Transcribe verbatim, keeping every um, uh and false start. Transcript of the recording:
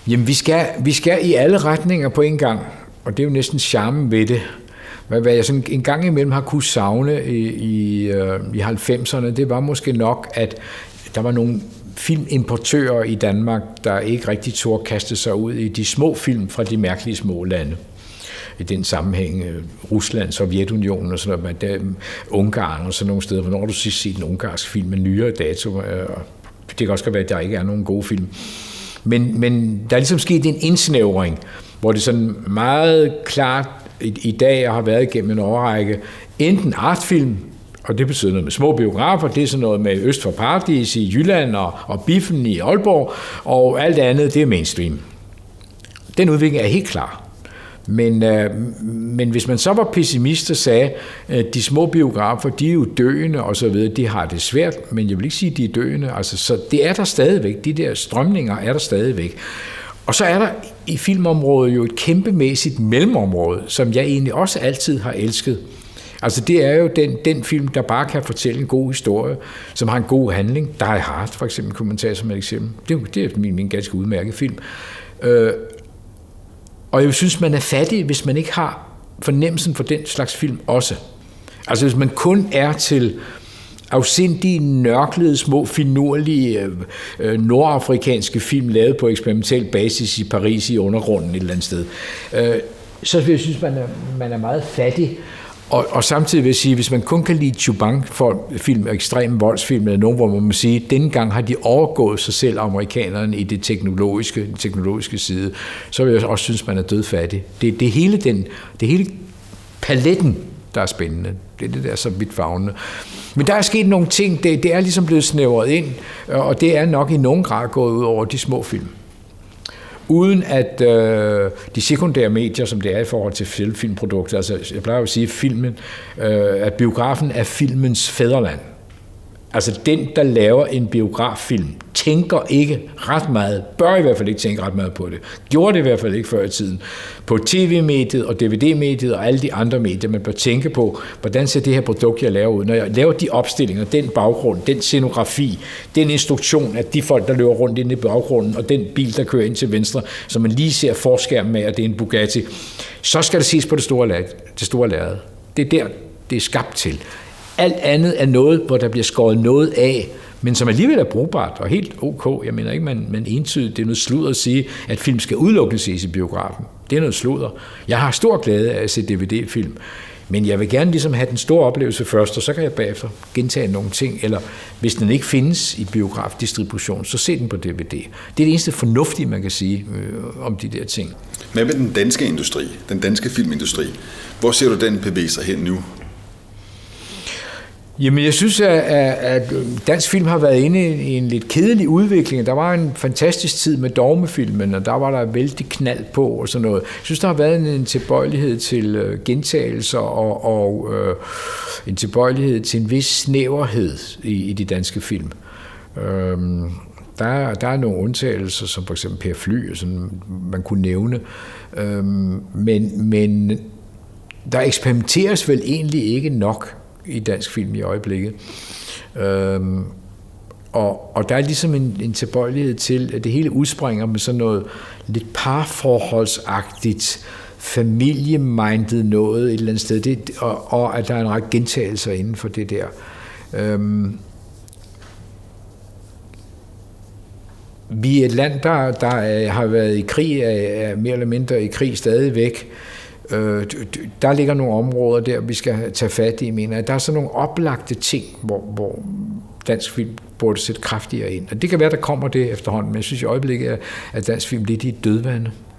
Jamen, vi skal, vi skal i alle retninger på en gang, og det er jo næsten charmen ved det. Hvad jeg sådan en gang imellem har kunne savne i, i, i halvfemserne, det var måske nok, at der var nogle filmimportører i Danmark, der ikke rigtig turde kaste sig ud i de små film fra de mærkelige små lande. I den sammenhæng, Rusland, Sovjetunionen og sådan noget, der, Ungarn og sådan nogle steder. Hvornår har du sidst set en ungarsk film med nyere dato? Det kan også være, at der ikke er nogen gode film. Men, men der er ligesom sket en indsnævring, hvor det sådan meget klart i, i dag har været igennem en årrække, enten artfilm, og det betyder noget med små biografer, det er sådan noget med Øst for Paradis i Jylland og, og Biffen i Aalborg, og alt andet, det er mainstream. Den udvikling er helt klar. Men, øh, men hvis man så var pessimist og sagde, at de små biografer, de er jo døende og så videre, de har det svært, men jeg vil ikke sige, at de er døende. Altså, så det er der stadigvæk. De der strømninger er der stadigvæk. Og så er der i filmområdet jo et kæmpemæssigt mellemområde, som jeg egentlig også altid har elsket. Altså det er jo den, den film, der bare kan fortælle en god historie, som har en god handling. Die Hard for eksempel, kunne man tage som et eksempel. Det er, det er min, min ganske udmærket film. Øh, og jeg synes, man er fattig, hvis man ikke har fornemmelsen for den slags film også. Altså hvis man kun er til afsindige, nørklede, små, finurlige øh, nordafrikanske film, lavet på eksperimentel basis i Paris i undergrunden et eller andet sted, øh, så vil jeg synes, man er, man er meget fattig. Og, og samtidig vil jeg sige, hvis man kun kan lide Chubang-film, ekstreme voldsfilm, eller nogen, hvor man må sige, at denne gang har de overgået sig selv, amerikanerne, i det teknologiske, den teknologiske side, så vil jeg også synes, man er dødfattig. Det, det, hele den, det hele paletten, der er spændende. Det er det, der er så vidt favnende. Men der er sket nogle ting, det, det er ligesom blevet snævret ind, og det er nok i nogen grad gået ud over de små film. Uden at øh, de sekundære medier, som det er i forhold til filmprodukter, altså jeg plejer at sige, filmen, øh, at biografen er filmens fædreland. Altså den, der laver en biograffilm, tænker ikke ret meget, bør i hvert fald ikke tænke ret meget på det. Gjorde det i hvert fald ikke før i tiden. På tv-mediet og D V D-mediet og alle de andre medier, man bør tænke på, hvordan ser det her produkt, jeg laver ud. Når jeg laver de opstillinger, den baggrund, den scenografi, den instruktion af de folk, der løber rundt inde i baggrunden, og den bil, der kører ind til venstre, så man lige ser forskærmen med, at det er en Bugatti, så skal det ses på det store lærred. Det store lærred. Det er der, det er skabt til. Alt andet er noget, hvor der bliver skåret noget af, men som alligevel er brugbart og helt ok. Jeg mener ikke, man, man entydigt, det er noget sludder at sige, at film skal udelukkende ses i biografen. Det er noget sludder. Jeg har stor glæde af at se D V D-film, men jeg vil gerne ligesom have den store oplevelse først, og så kan jeg bagefter gentage nogle ting, eller hvis den ikke findes i biografdistribution, så se den på D V D. Det er det eneste fornuftige, man kan sige øh, om de der ting. Hvad med den danske industri, den danske filmindustri? Hvor ser du den bevæge sig hen nu? Jamen, jeg synes, at dansk film har været inde i en lidt kedelig udvikling. Der var en fantastisk tid med dogmefilmen, og der var der vældig knald på og sådan noget. Jeg synes, der har været en tilbøjelighed til gentagelser og, og øh, en tilbøjelighed til en vis snæverhed i, i de danske film. Øhm, der, der er nogle undtagelser, som for eksempel Per Fly, som man kunne nævne. Øhm, men, men der eksperimenteres vel egentlig ikke nok i dansk film i øjeblikket. Øhm, og, og der er ligesom en, en tilbøjelighed til, at det hele udspringer med sådan noget lidt parforholdsagtigt, familiemindet noget et eller andet sted, det, og, og at der er en række gentagelser inden for det der. Øhm, vi er et land, der, der er, har været i krig, er, er mere eller mindre i krig stadigvæk. Der ligger nogle områder der, vi skal tage fat i, mener jeg. Der er sådan nogle oplagte ting, hvor, hvor dansk film burde sætte kraftigere ind. Og det kan være, der kommer det efterhånden, men jeg synes i øjeblikket, at dansk film lidt i dødvande.